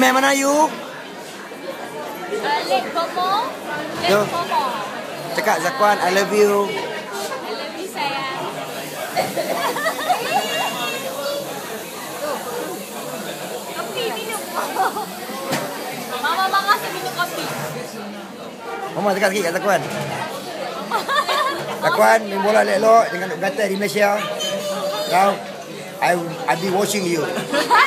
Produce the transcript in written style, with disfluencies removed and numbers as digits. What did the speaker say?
main mana you? Lake Como. Yo. Lake Como. Cakap Zakwan, I love you. I love you sayang. Kopi minum. Mama mangasa minum kopi. Mama cakap sikit kat Zakwan. Zakwan, main bola elok-elok jangan duk gatal di Malaysia. Kau, I be watching you.